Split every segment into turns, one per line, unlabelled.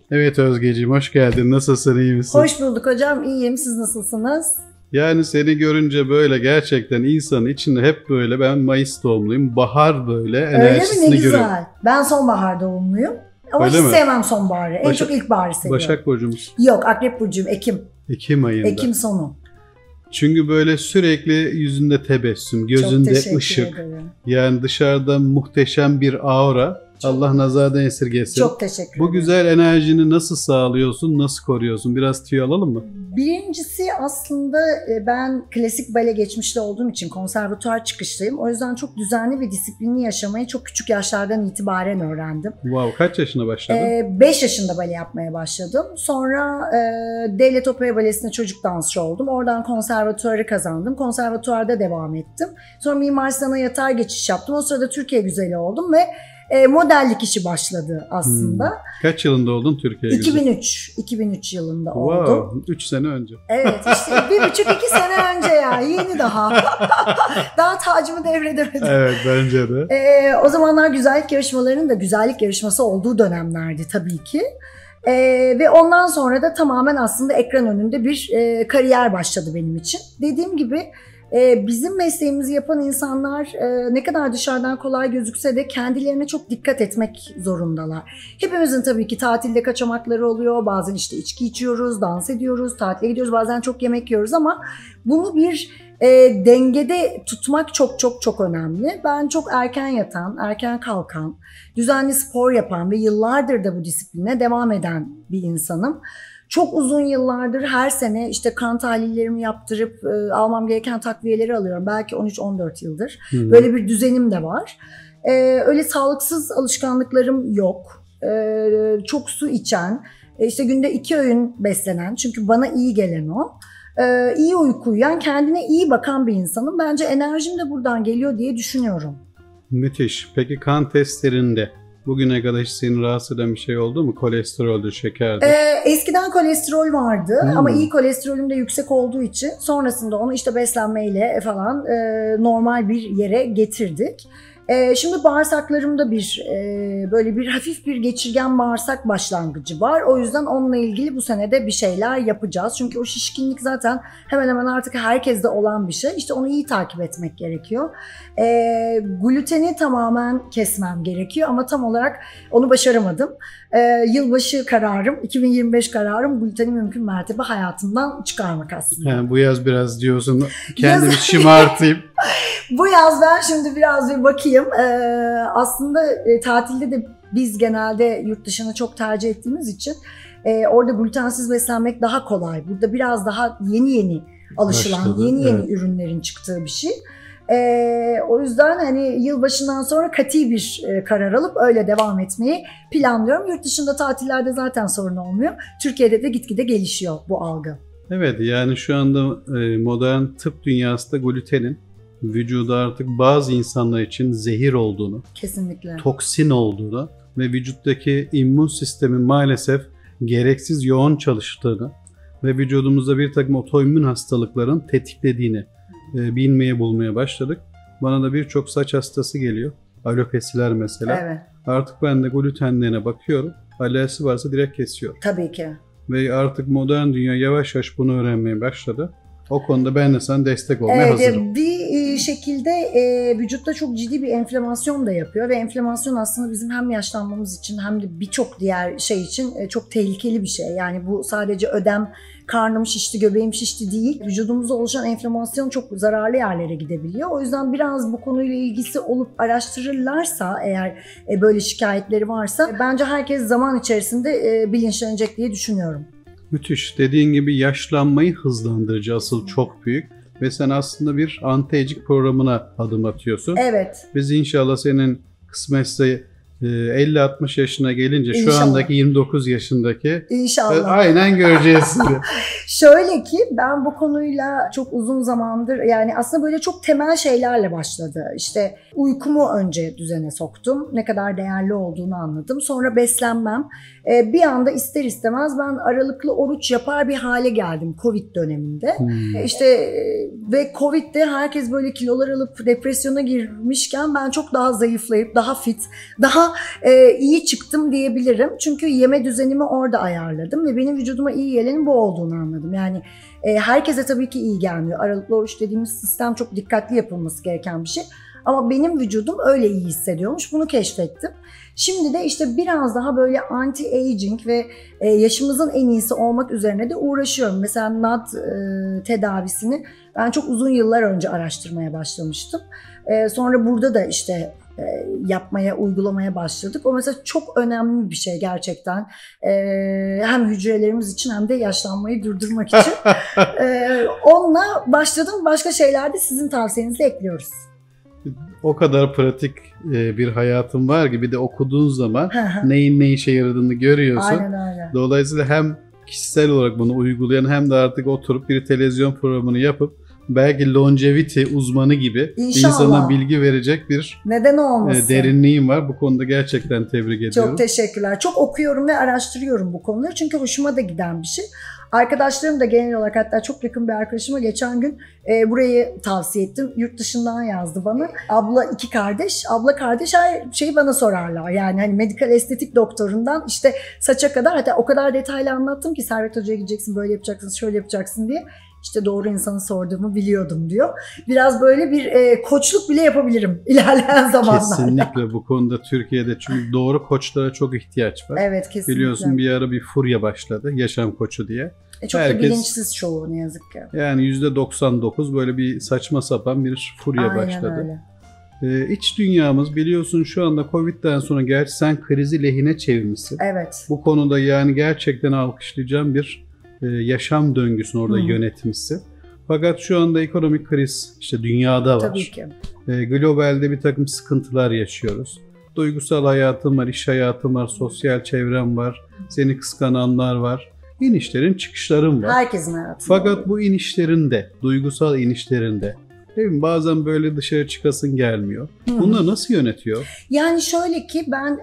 Evet Özgeciğim, hoş geldin. Nasılsın, iyi misin?
Hoş bulduk hocam, iyiyim. Siz nasılsınız?
Yani seni görünce böyle gerçekten insanın içinde hep böyle, ben Mayıs doğumluyum, bahar böyle enerjisini
Öyle mi? Ne
görüyorum.
güzel. Ben sonbahar doğumluyum. Ama
Öyle
hiç
mi?
sevmem sonbaharı. En çok ilkbaharı seviyorum.
Başak burcumuz.
Yok, Akrep burcuyum. Ekim.
Ekim ayında.
Ekim sonu.
Çünkü böyle sürekli yüzünde tebessüm,
Çok
gözünde
teşekkür
ışık.
ederim.
Yani dışarıda muhteşem bir aura. Allah nazardan esirgesin.
Çok teşekkür ederim.
Bu güzel enerjini nasıl sağlıyorsun, nasıl koruyorsun? Biraz tüyo alalım mı?
Birincisi aslında ben klasik bale geçmişli olduğum için konservatuar çıkışlıyım. O yüzden çok düzenli ve disiplinli yaşamayı çok küçük yaşlardan itibaren öğrendim.
Wow, kaç yaşına başladın?
5 yaşında bale yapmaya başladım. Sonra Devlet Opera Balesi'nde çocuk dansçı oldum. Oradan konservatuarı kazandım. Konservatuarda devam ettim. Sonra Mimar Sinan'a yatay geçiş yaptım. O sırada Türkiye güzeli oldum ve modellik işi başladı aslında.
Kaç yılında oldun Türkiye'ye?
2003 yılında oldum.
Wow, 3 sene önce.
Evet, işte 1,5-2 sene önce ya, yeni daha. Daha tacımı devredemedim.
Evet, bence de.
O zamanlar güzellik yarışmalarının da güzellik yarışması olduğu dönemlerdi tabii ki. Ve ondan sonra da tamamen aslında ekran önünde bir kariyer başladı benim için. Dediğim gibi bizim mesleğimizi yapan insanlar ne kadar dışarıdan kolay gözükse de kendilerine çok dikkat etmek zorundalar. Hepimizin tabii ki tatilde kaçamakları oluyor. Bazen işte içki içiyoruz, dans ediyoruz, tatile gidiyoruz, bazen çok yemek yiyoruz ama bunu bir dengede tutmak çok çok çok önemli. Ben çok erken yatan, erken kalkan, düzenli spor yapan ve yıllardır da bu disipline devam eden bir insanım. Çok uzun yıllardır her sene işte kan tahlillerimi yaptırıp almam gereken takviyeleri alıyorum. Belki 13-14 yıldır. Böyle bir düzenim de var. Öyle sağlıksız alışkanlıklarım yok. Çok su içen, işte günde 2 öğün beslenen, çünkü bana iyi gelen o. İyi uyku uyuyan, kendine iyi bakan bir insanım. Bence enerjim de buradan geliyor diye düşünüyorum.
Müthiş. Peki kan testlerinde bugüne kadar hiç seni rahatsız eden bir şey oldu mu? Kolesteroldür, şekerdir.
Eskiden kolesterol vardı ama iyi kolesterolüm de yüksek olduğu için sonrasında onu işte beslenmeyle falan normal bir yere getirdik. Şimdi bağırsaklarımda böyle bir hafif bir geçirgen bağırsak başlangıcı var. O yüzden onunla ilgili bu sene de bir şeyler yapacağız. Çünkü o şişkinlik zaten hemen hemen artık herkeste olan bir şey. İşte onu iyi takip etmek gerekiyor. Gluteni tamamen kesmem gerekiyor ama tam olarak onu başaramadım. Yılbaşı kararım, 2025 kararım gluteni mümkün mertebe hayatımdan çıkarmak aslında.
Yani bu yaz biraz diyorsun kendimi şımartayım.
Bu yaz ben şimdi biraz bir bakayım. Aslında tatilde de biz genelde yurt dışını çok tercih ettiğimiz için orada glutensiz beslenmek daha kolay. Burada biraz daha yeni alışılan,
Başladı,
yeni ürünlerin çıktığı bir şey. O yüzden hani yılbaşından sonra kati bir karar alıp öyle devam etmeyi planlıyorum. Yurt dışında tatillerde zaten sorun olmuyor. Türkiye'de de gitgide gelişiyor bu algı.
Evet, yani şu anda modern tıp dünyasında glutenin vücuda artık bazı insanlar için zehir olduğunu,
kesinlikle
toksin olduğunu ve vücuttaki immün sistemin maalesef gereksiz yoğun çalıştığını ve vücudumuzda bir takım otoimmün hastalıkların tetiklediğini bilmeye bulmaya başladık. Bana da birçok saç hastası geliyor. Alopesiler mesela.
Evet.
Artık ben de glutenlerine bakıyorum. Alerjisi varsa direkt kesiyorum.
Tabii ki.
Ve artık modern dünya yavaş yavaş bunu öğrenmeye başladı. O konuda ben de sana destek olmaya hazırım.
Bir şekilde vücutta çok ciddi bir enflamasyon da yapıyor ve enflamasyon aslında bizim hem yaşlanmamız için hem de birçok diğer şey için çok tehlikeli bir şey. Yani bu sadece ödem, karnım şişti, göbeğim şişti değil. Vücudumuzda oluşan enflamasyon çok zararlı yerlere gidebiliyor. O yüzden biraz bu konuyla ilgisi olup araştırırlarsa, eğer böyle şikayetleri varsa bence herkes zaman içerisinde bilinçlenecek diye düşünüyorum.
Müthiş. Dediğin gibi yaşlanmayı hızlandırıcı asıl çok büyük. Ve sen aslında bir anti-aging programına adım atıyorsun.
Evet.
Biz inşallah senin kısmetse 50-60 yaşına gelince
İnşallah.
şu andaki 29 yaşındaki
İnşallah.
aynen göreceğiz seni.
Şöyle ki ben bu konuyla çok uzun zamandır, yani aslında böyle çok temel şeylerle başladı. İşte uykumu önce düzene soktum. Ne kadar değerli olduğunu anladım. Sonra beslenmem. Bir anda ister istemez ben aralıklı oruç yapar bir hale geldim Covid döneminde. İşte ve Covid'de herkes böyle kilolar alıp depresyona girmişken ben çok daha zayıflayıp daha fit, daha daha iyi çıktım diyebilirim. Çünkü yeme düzenimi orada ayarladım ve benim vücuduma iyi gelenin bu olduğunu anladım. Yani herkese tabii ki iyi gelmiyor. Aralıklı oruç dediğimiz sistem çok dikkatli yapılması gereken bir şey. Ama benim vücudum öyle iyi hissediyormuş. Bunu keşfettim. Şimdi de işte biraz daha böyle anti-aging ve yaşımızın en iyisi olmak üzerine de uğraşıyorum. Mesela NAD tedavisini ben çok uzun yıllar önce araştırmaya başlamıştım. Sonra burada da işte uygulamaya başladık. O mesela çok önemli bir şey gerçekten. Hem hücrelerimiz için hem de yaşlanmayı durdurmak için. Onunla başladım. Başka şeyler de sizin tavsiyenizle ekliyoruz.
O kadar pratik bir hayatın var ki bir de okuduğun zaman neyin ne işe yaradığını görüyorsun.
Aynen öyle.
Dolayısıyla hem kişisel olarak bunu uygulayan hem de artık oturup bir televizyon programını yapıp belki longevity uzmanı gibi insana bilgi verecek bir
neden olmasın?
Derinliğim var. Bu konuda gerçekten tebrik ediyorum.
Çok teşekkürler. Çok okuyorum ve araştırıyorum bu konuları çünkü hoşuma da giden bir şey. Arkadaşlarım da genel olarak, hatta çok yakın bir arkadaşıma geçen gün burayı tavsiye ettim. Yurt dışından yazdı bana. Abla 2 kardeş. Abla kardeş her şeyi bana sorarlar. Yani hani medikal estetik doktorundan işte saça kadar, hatta o kadkadar detaylı anlattım ki Servet Hoca'ya gideceksin, böyle yapacaksın, şöyle yapacaksın diye. İşte doğru insanı sorduğumu biliyordum diyor. Biraz böyle bir koçluk bile yapabilirim ilerleyen zamanlarda.
Kesinlikle bu konuda Türkiye'de çünkü doğru koçlara çok ihtiyaç var.
Evet, kesinlikle.
Biliyorsun bir ara bir furya başladı, yaşam koçu diye.
Çok da bilinçsiz çoğu ne yazık ki.
Yani %99 böyle bir saçma sapan bir furya başladı. Öyle. İç dünyamız biliyorsun şu anda Covid'den sonra gerçi sen krizi lehine çevirmişsin.
Evet.
Bu konuda yani gerçekten alkışlayacağım bir yaşam döngüsünü orada yönetmişsin. Fakat şu anda ekonomik kriz işte dünyada var.
Tabii ki.
Globalde bir takım sıkıntılar yaşıyoruz. Duygusal hayatım var, iş hayatım var, sosyal çevrem var, seni kıskananlar var. İnişlerin, çıkışların var.
Herkesin hayatında.
Fakat bu inişlerinde, duygusal inişlerinde değil mi? Bazen böyle dışarı çıkasın gelmiyor. Bunları nasıl yönetiyor?
Yani şöyle ki ben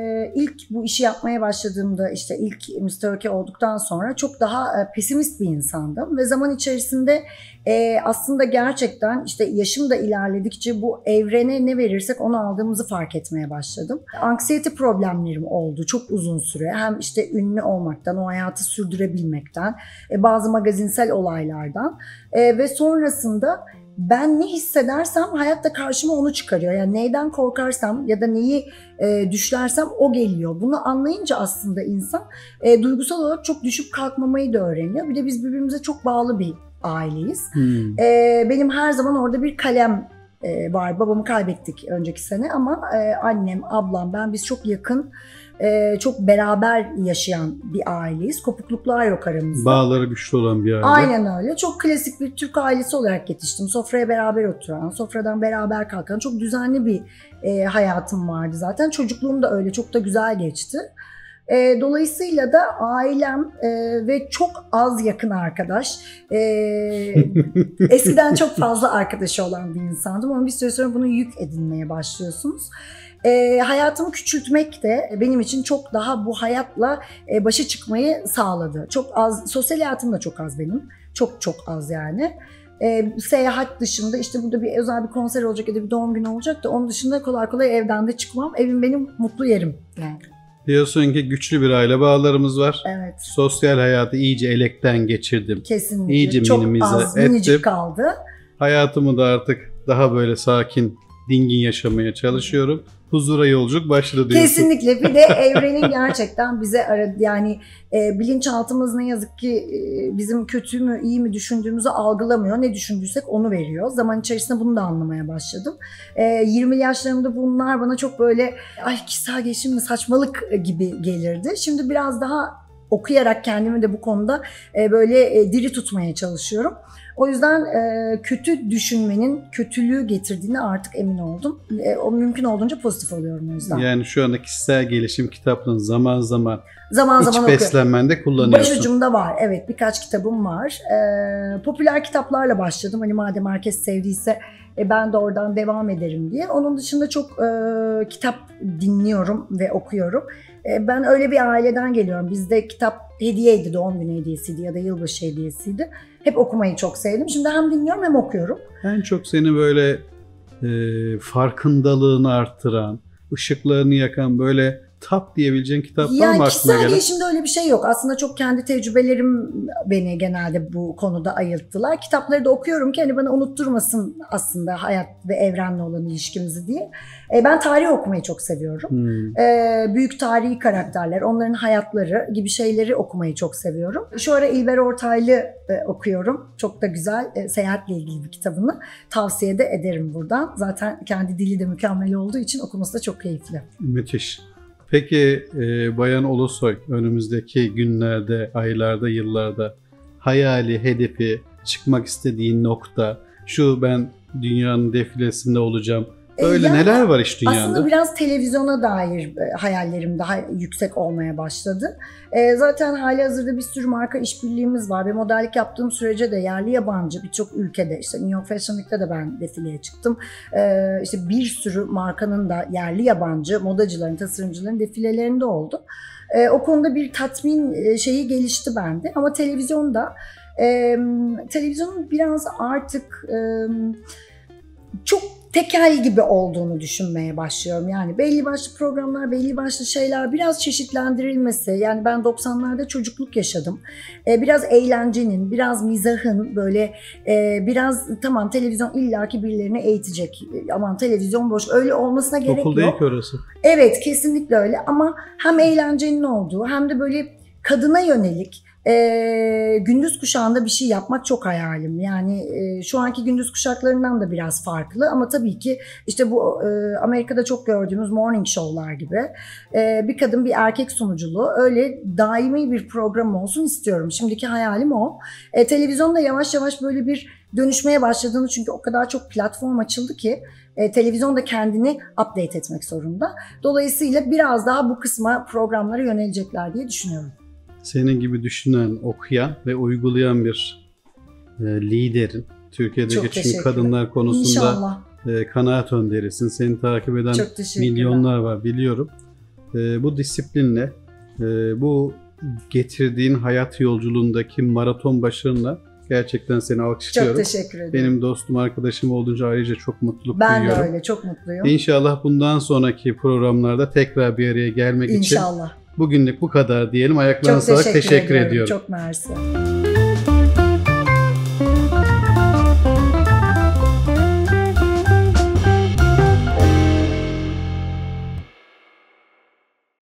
ilk bu işi yapmaya başladığımda işte ilk Mr. OK olduktan sonra çok daha pesimist bir insandım. Ve zaman içerisinde aslında gerçekten işte yaşım da ilerledikçe bu evrene ne verirsek onu aldığımızı fark etmeye başladım. Anksiyete problemlerim oldu çok uzun süre. Hem işte ünlü olmaktan, o hayatı sürdürebilmekten, bazı magazinsel olaylardan ve sonrasında ben ne hissedersem hayatta karşıma onu çıkarıyor. Yani neyden korkarsam ya da neyi düşlersem o geliyor. Bunu anlayınca aslında insan duygusal olarak çok düşüp kalkmamayı da öğreniyor. Bir de biz birbirimize çok bağlı bir aileyiz. Benim her zaman orada bir kalem var. Babamı kaybettik önceki sene ama annem, ablam, ben biz çok yakın, çok beraber yaşayan bir aileyiz. Kopukluklar yok aramızda.
Bağları güçlü olan bir aile.
Aynen öyle. Çok klasik bir Türk ailesi olarak yetiştim. Sofraya beraber oturan, sofradan beraber kalkan çok düzenli bir hayatım vardı zaten. Çocukluğum da öyle. Çok da güzel geçti. Dolayısıyla da ailem ve çok az yakın arkadaş. Eskiden çok fazla arkadaşı olan bir insandım ama bir süre sonra bunu yük edinmeye başlıyorsunuz. Hayatımı küçültmek de benim için çok daha bu hayatla başa çıkmayı sağladı. Çok az, sosyal hayatım da çok az benim. Çok çok az yani. Seyahat dışında işte burada bir özel bir konser olacak ya da bir doğum günü olacak da onun dışında kolay kolay evden de çıkmam. Evim benim mutlu yerim yani.
Diyorsun ki güçlü bir aile bağlarımız var.
Evet.
Sosyal hayatı iyice elekten geçirdim.
Kesinlikle.
İyice
çok
minimize
az,
ettim.
minicik kaldı.
Hayatımı da artık daha böyle sakin, dingin yaşamaya çalışıyorum. Huzura yolculuk başladı diyorsun.
Kesinlikle. Bir de evrenin gerçekten bize yani bilinçaltımız ne yazık ki bizim kötü mü iyi mi düşündüğümüzü algılamıyor. Ne düşündüysek onu veriyor. Zaman içerisinde bunu da anlamaya başladım. 20 yaşlarımda bunlar bana çok böyle kişisel gelişim mi saçmalık gibi gelirdi. Şimdi biraz daha okuyarak kendimi de bu konuda böyle diri tutmaya çalışıyorum. O yüzden kötü düşünmenin kötülüğü getirdiğine artık emin oldum. O mümkün olduğunca pozitif oluyorum o yüzden.
Yani şu anda kişisel gelişim kitaplarını zaman zaman
okuyorum.
Beslenmende kullanıyorsun.
Başucumda var. Evet, birkaç kitabım var. Popüler kitaplarla başladım. Hani madem herkes sevdiyse ben de oradan devam ederim diye. Onun dışında çok kitap dinliyorum ve okuyorum. Ben öyle bir aileden geliyorum. Bizde kitap hediyeydi, doğum günü hediyesiydi ya da yılbaşı hediyesiydi. Hep okumayı çok sevdim. Şimdi hem dinliyorum hem okuyorum.
En çok seni böyle farkındalığını arttıran, ışıklarını yakan böyle tap diyebileceğin kitaplar mı
Yani
aklına
kişisel
gelen?
gelişimde öyle bir şey yok. Aslında çok kendi tecrübelerim beni genelde bu konuda ayılttılar. Kitapları da okuyorum ki hani bana unutturmasın aslında hayat ve evrenle olan ilişkimizi diye. Ben tarih okumayı çok seviyorum. Büyük tarihi karakterler, onların hayatları gibi şeyleri okumayı çok seviyorum. Şu ara İlber Ortaylı okuyorum. Çok da güzel, seyahatle ilgili bir kitabını tavsiye de ederim buradan. Zaten kendi dili de mükemmel olduğu için okuması da çok keyifli.
Müthiş. Peki Bayan Ulusoy önümüzdeki günlerde, aylarda, yıllarda hayali, hedefi, çıkmak istediğin nokta, şu ben dünyanın defilesinde olacağım. Böyle
Yani
neler var iş dünyada?
Aslında biraz televizyona dair hayallerim daha yüksek olmaya başladı. Zaten halihazırda bir sürü marka işbirliğimiz var ve modellik yaptığım sürece de yerli yabancı birçok ülkede, işte New York Fashion Week'te de ben defileye çıktım. İşte bir sürü markanın da yerli yabancı modacıların, tasarımcıların defilelerinde oldum. O konuda bir tatmin şeyi gelişti bende ama televizyonun biraz artık çok tekel gibi olduğunu düşünmeye başlıyorum. Yani belli başlı programlar, belli başlı şeyler biraz çeşitlendirilmesi. Yani ben 90'larda çocukluk yaşadım. Biraz eğlencenin, biraz mizahın böyle biraz tamam televizyon illaki birilerini eğitecek. Aman televizyon boş. Öyle olmasına gerek
Okul
yok.
değil ki orası.
Evet, kesinlikle öyle ama hem eğlencenin olduğu hem de böyle kadına yönelik gündüz kuşağında bir şey yapmak çok hayalim. Yani şu anki gündüz kuşaklarından da biraz farklı ama tabii ki işte bu Amerika'da çok gördüğümüz morning show'lar gibi bir kadın bir erkek sunuculuğu öyle daimi bir program olsun istiyorum. Şimdiki hayalim o. Televizyonda yavaş yavaş böyle bir dönüşmeye başladığını çünkü o kadar çok platform açıldı ki televizyon da kendini update etmek zorunda. Dolayısıyla biraz daha bu kısma programlara yönelecekler diye düşünüyorum.
Senin gibi düşünen, okuyan ve uygulayan bir liderin, Türkiye'deki çünkü kadınlar konusunda kanaat önderisin. Seni takip eden milyonlar var biliyorum. Bu disiplinle, bu getirdiğin hayat yolculuğundaki maraton başarınla gerçekten seni alkışlıyorum.
Çok teşekkür ederim.
Benim dostum, arkadaşım olduğunca ayrıca çok mutluluk
duyuyorum.
duyuyorum.
Ben de öyle, çok mutluyum.
İnşallah bundan sonraki programlarda tekrar bir araya gelmek için.
İnşallah.
Bugünlük bu kadar diyelim. Ayaklarına sağlık. Teşekkür ediyorum.
Çok mersi.